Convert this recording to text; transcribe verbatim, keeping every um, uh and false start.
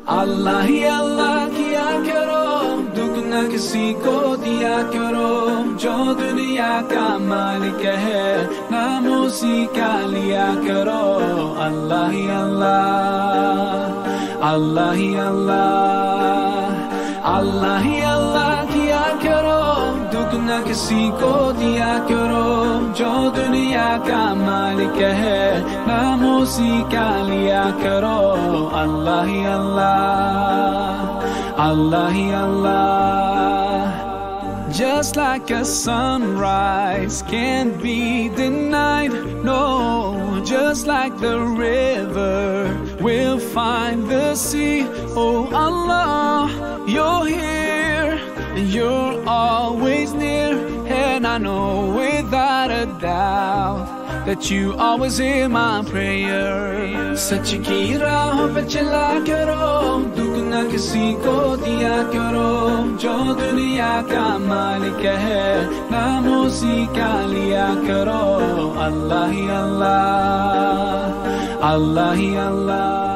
अल्लाह ही अल्लाह किया करो, दुख न किसी को दिया करो। जो दुनिया का मालिक है, नाम उसी का लिया करो। अल्लाह ही अल्लाह, अल्लाह ही अल्लाह, अल्लाह ही अल्लाह किया करो, दुख न किसी को दिया करो। जो दुनिया का मालिक है, नाम उसी का लिया करो। अल्लाह ही अल्लाह, अल्लाह ही अल्लाह। Just like a sunrise can't be denied, no. Just like the river will find the sea. Oh Allah, you're here and you're always near. And I know without a doubt that you always hear my prayer. सच की राहों पे चला करो, दुख न किसी को दिया करो। जो दुनिया का मालिक है, नाम उसी का लिया करो। अल्लाह ही अल्लाह, अल्लाह ही अल्लाह।